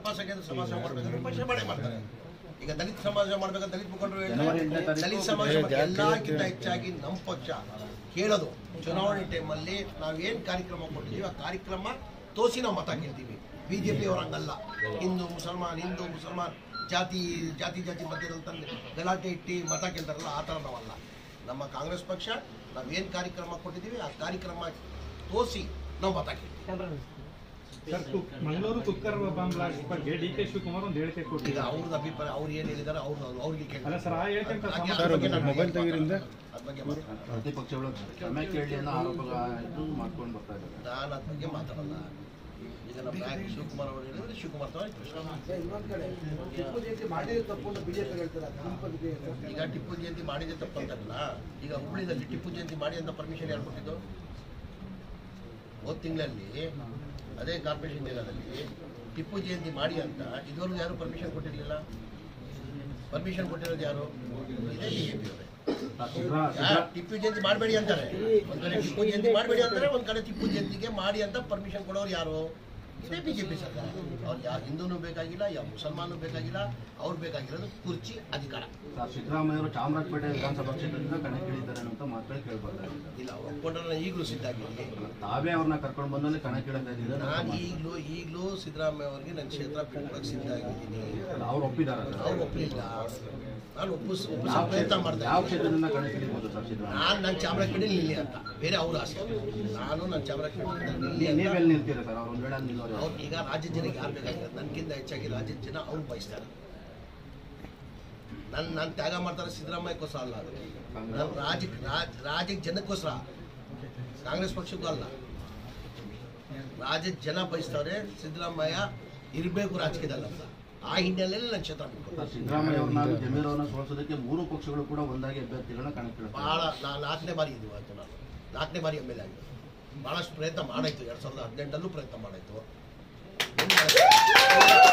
ಅಲ್ಪಸಂಖ್ಯಾತ ಸಮಾಜ ಮಾಡಬೇಕಂದ್ರೆ ಪಕ್ಷ ಮಾಡೇ ಮಾಡ್ತಾರೆ. ಈಗ ದಲಿತ ಸಮಾಜ ಮಾಡ್ಬೇಕಂತ ದಲಿತ ಮುಖಂಡರು ದಲಿತ ಸಮಾಜ ಎಲ್ಲಕ್ಕಿಂತ ಹೆಚ್ಚಾಗಿ ನಮ್ಮ ಪಕ್ಷ ಕೇಳೋದು ಚುನಾವಣೆ ಟೈಮಲ್ಲಿ ನಾವೇನು ಕಾರ್ಯಕ್ರಮ ಕೊಟ್ಟಿದ್ದೀವಿ ಆ ಕಾರ್ಯಕ್ರಮ ತೋರಿಸಿ ನಾವು ಮತ ಕೇಳ್ತೀವಿ. ಬಿಜೆಪಿ ಅವ್ರು ಹಂಗಲ್ಲ, ಹಿಂದೂ ಮುಸಲ್ಮಾನ್ ಜಾತಿ ಮಧ್ಯದಲ್ಲಿ ತಂದು ಗಲಾಟೆ ಇಟ್ಟು ಮತ ಕೇಳ್ತಾರಲ್ಲ, ಆ ಥರ ನಾವಲ್ಲ. ನಮ್ಮ ಕಾಂಗ್ರೆಸ್ ಪಕ್ಷ ನಾವೇನು ಕಾರ್ಯಕ್ರಮ ಕೊಟ್ಟಿದ್ದೀವಿ ಆ ಕಾರ್ಯಕ್ರಮ ತೋರಿಸಿ ನಾವು ಮತ ಕೇಳ್ತೀವಿ. ಮಂಗಳೂರು ಕುಕ್ಕರ್ ಬಾಂಬ್ ಬ್ಲಾಸ್ಟ್ ಬಗ್ಗೆ ಡಿ.ಕೆ. ಶಿವಕುಮಾರ್ ಒಂದು ಹೇಳಿಕೆ ಕೊಟ್ಟಿದ್ದಾರೆ. ಈಗ ಅವ್ರದ್ದು ಅಭಿಪ್ರಾಯ ಅವ್ರು ಏನು ಹೇಳಿದ್ದಾರೆ ಅವ್ರಿಗೆ ಪ್ರತಿಪಕ್ಷಗಳು ಕ್ಷಮೆ ಕೇಳಿ ಅನ್ನೋ ಆರೋಪ ಮಾಡ್ಕೊಂಡು ಬರ್ತಾ ಇದ್ದಾರೆ. ನಾನು ಅದ್ರ ಬಗ್ಗೆ ಮಾತಾಡಲ್ಲ. ಈಗ ನಮ್ಮ ನಾಯಕ ಶಿವಕುಮಾರ್ ಅವರು ಹೇಳಿದ್ರೆ ಶಿವಕುಮಾರ್ ಈಗ ಟಿಪ್ಪು ಜಯಂತಿ ಮಾಡಿದೆ ತಪ್ಪಂತಾರಲ್ಲ. ಈಗ ಹುಬ್ಳಿದಲ್ಲಿ ಟಿಪ್ಪು ಜಯಂತಿ ಮಾಡಿ ಅಂತ ಪರ್ಮಿಷನ್ ಯಾರು ಕೊಟ್ಟಿದ್ದು? ಹೋದ ತಿಂಗಳಲ್ಲಿ ಅದೇ ಕಾರ್ಪೊರೇಷನ್ ಜಾಗದಲ್ಲಿ ಟಿಪ್ಪು ಜಯಂತಿ ಮಾಡಿ ಅಂತ ಇದುವರೆಗೂ ಯಾರು ಪರ್ಮಿಷನ್ ಕೊಟ್ಟಿರಲಿಲ್ಲ. ಪರ್ಮಿಷನ್ ಕೊಟ್ಟಿರೋದು ಯಾರು? ಇದೇ ಬಿಜೆಪಿ ಅವರೇ. ಟಿಪ್ಪು ಜಯಂತಿ ಮಾಡಬೇಡಿ ಅಂತಾರೆ, ಒಂದ್ ಕಡೆ ಟಿಪ್ಪು ಜಯಂತಿ ಮಾಡಬೇಡಿ ಅಂತಾರೆ, ಒಂದ್ ಕಡೆ ಟಿಪ್ಪು ಜಯಂತಿಗೆ ಮಾಡಿ ಅಂತ ಪರ್ಮಿಷನ್ ಕೊಡೋರು ಯಾರು? ಇದೇ ಬಿಜೆಪಿ ಸರ್ಕಾರ. ಅವ್ರು ಯಾವ ಹಿಂದೂನು ಬೇಕಾಗಿಲ್ಲ, ಯಾವ ಮುಸಲ್ಮಾನು ಬೇಕಾಗಿಲ್ಲ, ಅವ್ರು ಬೇಕಾಗಿರೋದು ಕುರ್ಚಿ ಅಧಿಕಾರ. ಸಿದ್ದರಾಮಯ್ಯ ಅವರು ಚಾಮರಾಜಪೇಟೆ ವಿಧಾನಸಭಾ ಕ್ಷೇತ್ರದಿಂದ ಕಣಕ್ಕಿಳಿದ್ದಾರೆ ಅಂತ ಮಾತುಗಳು ಕೇಳ್ಬರ್ತಾ ಇಲ್ಲ. ಅವ್ರು ಒಪ್ಕೊಂಡ್ರೆ ಈಗಲೂ ಸಿದ್ಧಾಗಿರಲಿ. ತಾವೇ ಅವ್ರನ್ನ ಕರ್ಕೊಂಡು ಬಂದಲ್ಲಿ ಕಣಕ್ಕಿಳಿತಾ ಇದ್ದಾರೆ. ನಾನು ಈಗಲೂ ಸಿದ್ದರಾಮಯ್ಯ ಅವರಿಗೆ ನನ್ನ ಕ್ಷೇತ್ರ ಬಿಟ್ಕೊಳಕ್ಕೆ ಸಿದ್ಧ ಆಗಿದ್ದೀನಿ. ಅವ್ರು ಒಪ್ಪಿದ್ದಾರೆ? ಅವ್ರು ಒಪ್ಪಲಿಲ್ಲ. ನಾನು ಒಪ್ಪಿಸೋ ಪ್ರಯತ್ನ ಮಾಡ್ದೆ. ಯಾವ ಕ್ಷೇತ್ರದಿಂದ ಕಣಕ್ಕಿಳಿಬೋದು ಸರ್ ಸಿದ್ದರಾಮಯ್ಯ? ನಾನು ಚಾಮರಾಜಪೇಟೆ ನಿಲ್ಲಿ ಅಂತ, ಬೇರೆ ಅವ್ರ ಆಸೆ. ನಾನು ನನ್ನ ಚಾಮರಾಜಪೇಟೆ ನಿಲ್ಲಿ. ನೀವೆಲ್ಲಿ ನಿಲ್ತೀರಾ ಸರ್? ಅವ್ರು ಒಂದು ವೇಳೆ ನಿಲ್ಲೋರು ಅವ್ರು ಈಗ ರಾಜ್ಯದ ಜನಕ್ಕೆ ಯಾರು ಬೇಕಾಗಿಲ್ಲ, ನನಗಿಂತ ಹೆಚ್ಚಾಗಿ ರಾಜ್ಯದ ಜನ ಅವ್ರು ಬಯಸ್ತಾರೆ. ನಾನು ತ್ಯಾಗ ಮಾಡ್ತಾರೆ ಸಿದ್ದರಾಮಯ್ಯಕ್ಕೋಸ್ಕರ ಅಲ್ಲ, ಅದು ನಾನು ರಾಜ್ಯಕ್ಕೆ ಜನಕ್ಕೋಸ್ಕರ, ಕಾಂಗ್ರೆಸ್ ಪಕ್ಷಕ್ಕೂ ಅಲ್ಲ. ರಾಜ್ಯದ ಜನ ಬಯಸ್ತವ್ರೆ ಸಿದ್ದರಾಮಯ್ಯ ಇರಬೇಕು ರಾಜಕೀಯದಲ್ಲ ಅಂತ. ಆ ಹಿನ್ನೆಲೆಯಲ್ಲಿ ನನ್ನ ಕ್ಷೇತ್ರ ಬಿಟ್ಟು ಸಿದ್ದರಾಮಯ್ಯ ಅವ್ರನ್ನ ಜಮೀರ್ ಅವ್ರನ್ನ ಸೋಲಿಸೋದಕ್ಕೆ ಮೂರು ಪಕ್ಷಗಳು ಕೂಡ ಒಂದಾಗಿ ಅಭ್ಯರ್ಥಿಗಳನ್ನ ಕಣಕ್ಕಿಳಿಸ್ತಾರೆ. ಭಾಳ ನಾನು 4ನೇ ಬಾರಿ ಇದು ಆಯಿತು. ನಾನು 4ನೇ ಬಾರಿ ಎಮ್ ಎಲ್ ಎ ಆಗಿದೆ. ಭಾಳಷ್ಟು ಪ್ರಯತ್ನ ಮಾಡಾಯಿತು. 2018 ಪ್ರಯತ್ನ ಮಾಡಾಯಿತು.